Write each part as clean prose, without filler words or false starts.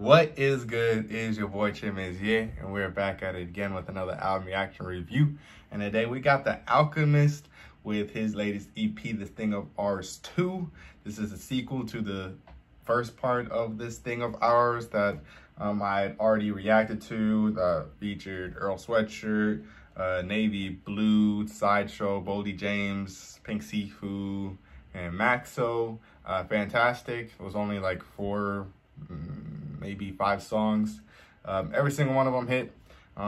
What is good? Is your boy Chim is here, and we're back at it again with another album reaction review. And today we got The Alchemist with his latest EP, This Thing of Ours 2. This is a sequel to the first part of This Thing of Ours that I had already reacted to, that featured Earl Sweatshirt, Navy Blue, Sideshow, Boldy James, Pink Sifu, and Maxo. Fantastic. It was only like 4, maybe 5 songs. Every single one of them hit.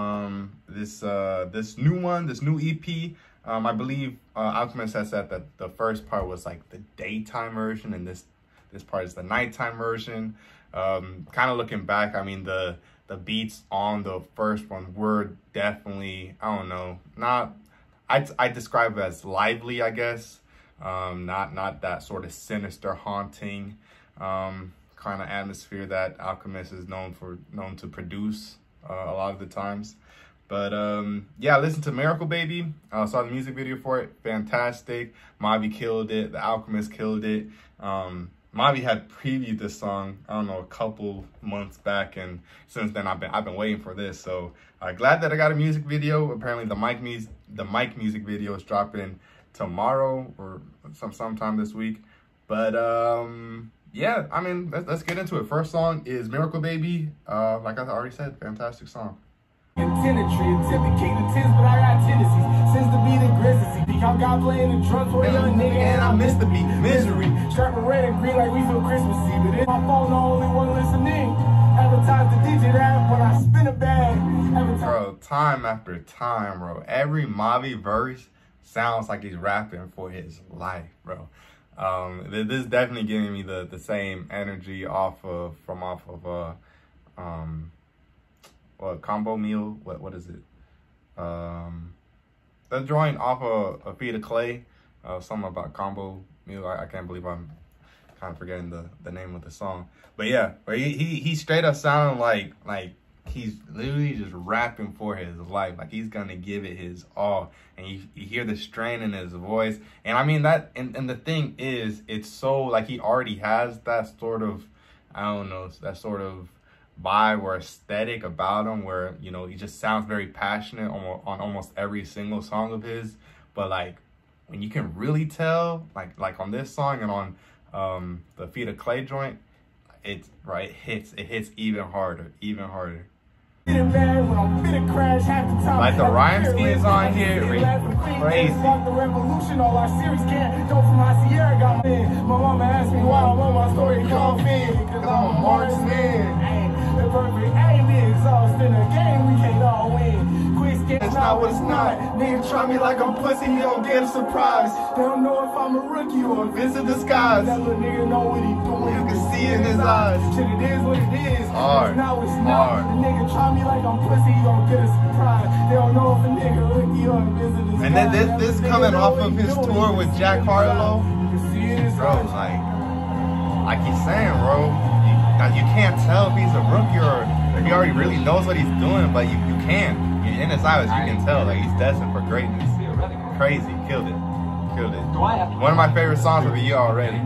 This new EP, I believe Alchemist has said that the first part was like the daytime version, and this part is the nighttime version. Kind of looking back, I mean, the beats on the first one were definitely, I don't know, I describe it as lively, I guess. Not that sort of sinister, haunting kind of atmosphere that Alchemist is known to produce a lot of the times. But yeah, I listened to Miracle Baby. I saw the music video for it. Fantastic. Mavi killed it. The Alchemist killed it. Mavi had previewed this song, I don't know, a couple months back, and since then I've been waiting for this. So glad that I got a music video. Apparently the Mike music video is dropping tomorrow or sometime this week. But yeah, I mean, let's get into it. First song is Miracle Baby. Like I already said, fantastic song. I'm God playing the drums for a young nigga, and I miss the beat. Misery. Strapping red and green like we feel Christmassy. But if my phone the only one listening, advertise the DJ that when I spin a bag. Bro, time after time, bro. Every Mavi verse sounds like he's rapping for his life, bro. This is definitely giving me the same energy from what, Combo Meal? What is it? The joint off of A Feet of Clay, something about Combo Meal. I can't believe I'm kind of forgetting the name of the song. But yeah, he straight up sounding like he's literally just rapping for his life. Like he's gonna give it his all. And you hear the strain in his voice. And I mean that, and the thing is, it's so like he already has that sort of, I don't know, that sort of vibe or aesthetic about him where, you know, he just sounds very passionate on almost every single song of his. But like when you can really tell, like on this song and on the Feet of Clay joint, it hits even harder. Like the rhyme schemes on here, crazy. The revolution, all our series can't go from my Sierra got in. My mama asked me why I want my story to come in, cause I'm a marksman. The perfect aim is all in a game, we can't all win. It's not what it's not. Nigga try me like I'm pussy, he don't get a surprise. They don't know if I'm a rookie or a visit disguise. That little nigga know what he doing. You can see in his eyes. Shit, it is what it is. Hard. It's not what it's not. The nigga try me like I'm pussy, he don't get a surprise. They don't know if a nigga rookie or a visit disguise. And then this coming off of his tour with Jack Harlow. Bro, like he's saying, bro, you can't tell if he's a rookie or if he already really knows what he's doing, but you can. In his eyes, you can tell like he's destined for greatness. Crazy, killed it. One of my favorite songs of the year already.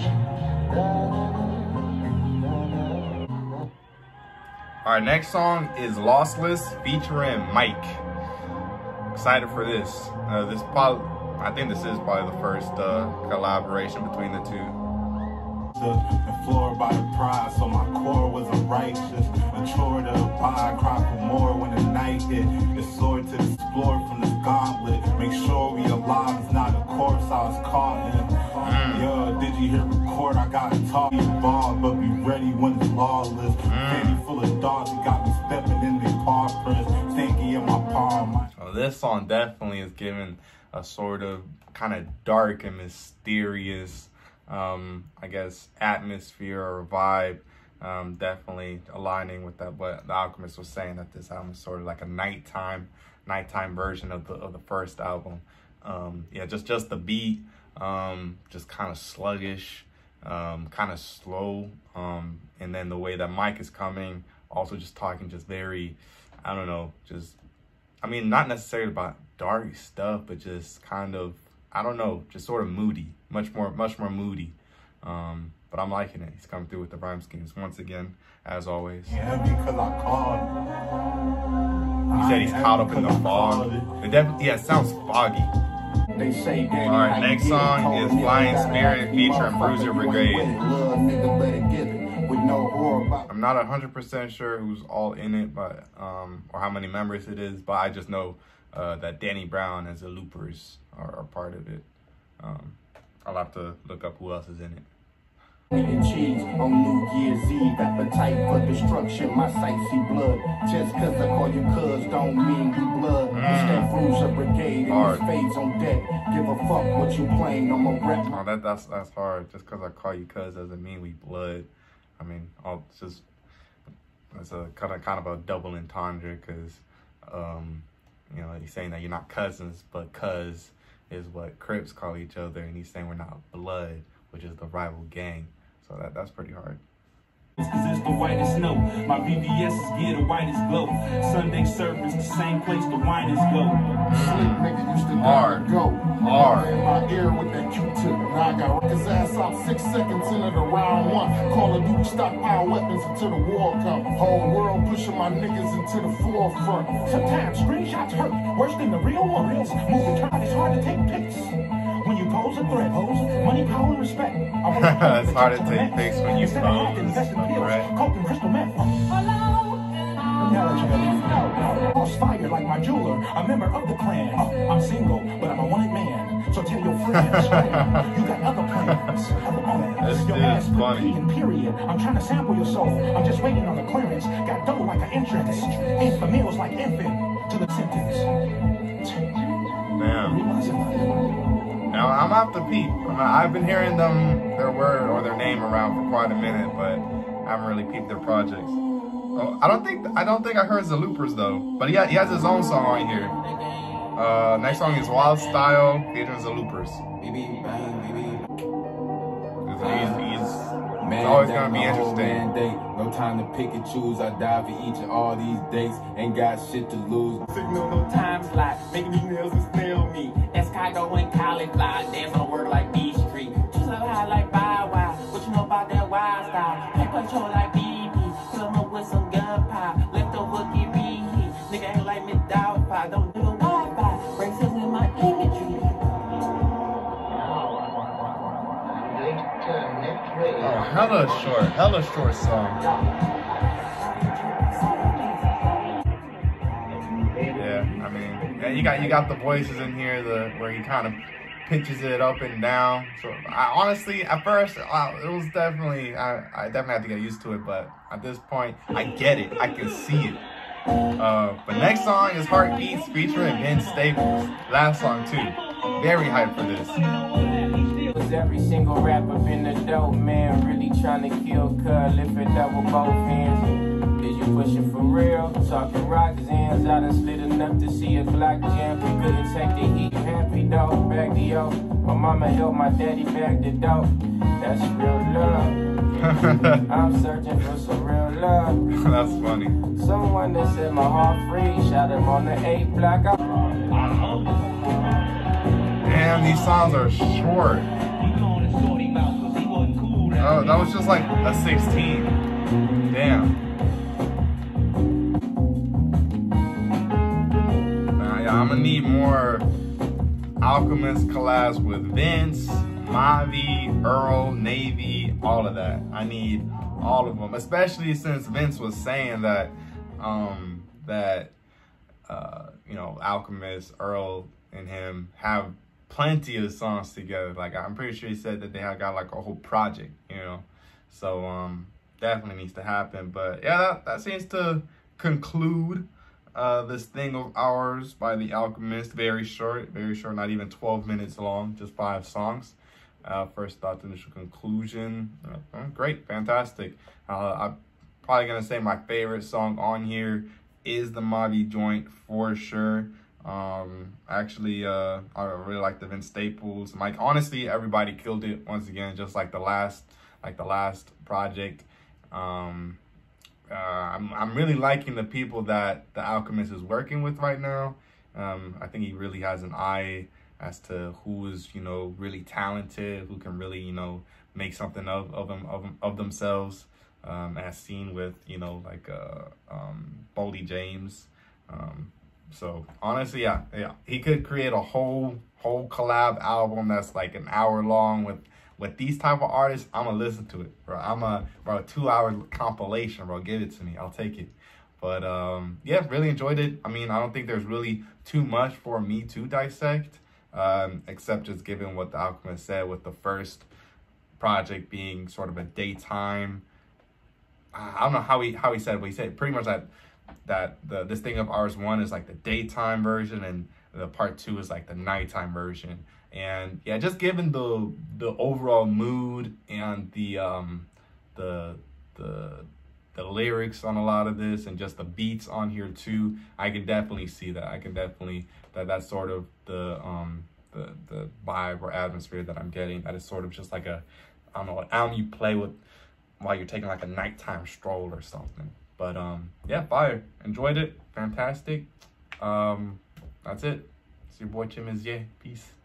Our next song is Lossless featuring Mike. Excited for this. I think this is probably the first collaboration between the two. And floored by the pride, so my core was unrighteous. Mature to buy, cry for more when the night hit. It's sword to explore from this gauntlet. Make sure we alive, it's not a corpse I was caught in. Yeah, did you hear record? I got to talk involved, but be ready when it's lawless. Fanny full of dogs, you got me stepping in their paw prints. Stinky in my palm. So this song definitely is giving a sort of kind of dark and mysterious, I guess, atmosphere or vibe. Definitely aligning with that what the Alchemist was saying, that this album is sort of like a nighttime version of the first album. Yeah, just the beat, just kind of sluggish, kind of slow, and then the way that Mike is coming, also just talking just very, I don't know, just, I mean, not necessarily about dark stuff, but just kind of, I don't know, just sort of moody, much more moody. but I'm liking it. He's coming through with the rhyme schemes once again, as always. Heavy 'cause I called. He said he's caught up in the fog. Yeah, it sounds foggy. They say Danny, Alright, next song is Flying Spirit featuring Bruiser Brigade. I'm not 100% sure who's all in it, but or how many members it is, but I just know that Danny Brown and the Loopers are part of it. I'll have to look up who else is in it. And cheese on New Year's Eve, appetite for destruction. My sight see blood. Just cause I call you cuz don't mean we blood. It's that Bruiser Brigade and his fades on deck. Give a fuck what you playing, I'm a rap. Oh, that's hard. Just cause I call you cuz doesn't mean we blood. I mean, it's a kind of a double entendre, cause you know, he's saying that you're not cousins, but cuz is what Crips call each other, and he's saying we're not blood, which is the rival gang. So that's pretty hard. Cause it's the whitest snow. My VVS's get the whitest glow. Sunday service, the same place the winers go. Slick nigga used to Hard. go. Hard. In my ear with that Q-tip. Now I got his ass out 6 seconds into the round one. Call of Duty stockpile weapons until the war come. Whole world pushing my niggas into the forefront. Sometimes screenshots hurt worse than the real ones. Moving time, it's hard to take pics. When you pose a threat, money, power, and respect. It's hard to take pics when you pose. Right. Coke and crystal meth. Fire like my jeweler, a member of the clan. I'm single, but I'm a wanted man. So tell your friends, you got other plans. This Your is ass put funny. P in period. I'm trying to sample your soul. I'm just waiting on the clearance. Got dough like an entrance. Ain't for meals like infant to the sentence. Damn. Now I'm off the peep. I've been hearing their word or their name around for quite a minute, but I haven't really peeped their projects. Oh, I don't think I heard the Loopers though, but he has his own song on here. Next song is Wild Style featuring the Loopers. It's always gonna be interesting. No time to pick and choose. I die for each and all these dates. Ain't got shit to lose. Signal no time slot, making these nails and snail me. Escargot and cauliflower, dance on work like B Street. Just so high like Bow Wow, what you know about that wild style? Paper control like BB, fill 'em up with some gunpowder. Left over get reheat, nigga ain't like me dog pie. Don't do a Wi-Fi, break sense in my imagery. Oh, hella short song. Yeah, I mean, and you got the voices in here, where he kind of pitches it up and down. So I honestly, at first, it was definitely, I definitely had to get used to it, but at this point, I get it, I can see it. But next song is Heartbeats featuring Vince Staples. Last song too. Very hyped for this. Every single rapper been a dope man, really trying to kill cuz, lift it up with both hands. Is you pushing for real? Talking rock hands, I done slid enough to see a Glock jam. We couldn't take the heat, happy dog, back to yo. My mama held my daddy back the dope. That's real love. I'm searching for some real love. That's funny. Someone that set my heart free, shot him on the 8 block. Damn, these songs are short. Oh, that was just like a 16. Damn. Yeah, I'm gonna need more Alchemist collabs with Vince, Mavi, Earl, Navy, all of that. I need all of them, especially since Vince was saying that, you know, Alchemist, Earl, and him have plenty of songs together. Like, I'm pretty sure he said that they have got like a whole project, you know. So definitely needs to happen. But yeah, that seems to conclude this thing of ours by the Alchemist. Very short, not even 12 minutes long, just 5 songs. First thoughts, initial conclusion. Great, fantastic. I'm probably gonna say my favorite song on here is the Mavi joint for sure. Actually, I really like the Vince Staples. Like, honestly, everybody killed it once again, just like the last project. I'm really liking the people that the Alchemist is working with right now. I think he really has an eye as to who is, you know, really talented, who can really, you know, make something of themselves, as seen with, you know, like Boldy James. So honestly, yeah, he could create a whole collab album that's like an hour long with these type of artists. I'm gonna listen to it, bro. A 2-hour compilation, bro. Give it to me, I'll take it. But yeah, really enjoyed it. I mean, I don't think there's really too much for me to dissect, except just given what The Alchemist said with the first project being sort of a daytime. I don't know how he said it, but he said pretty much that this thing of RS1 is like the daytime version, and the part 2 is like the nighttime version. And yeah, just given the overall mood and the lyrics on a lot of this, and just the beats on here too, I can definitely see that. I can definitely that's sort of the vibe or atmosphere that I'm getting. That is sort of just like a, I don't know, an album you play with while you're taking like a nighttime stroll or something. But yeah, fire. Enjoyed it. Fantastic. That's it. It's your boy Chimiz. Peace.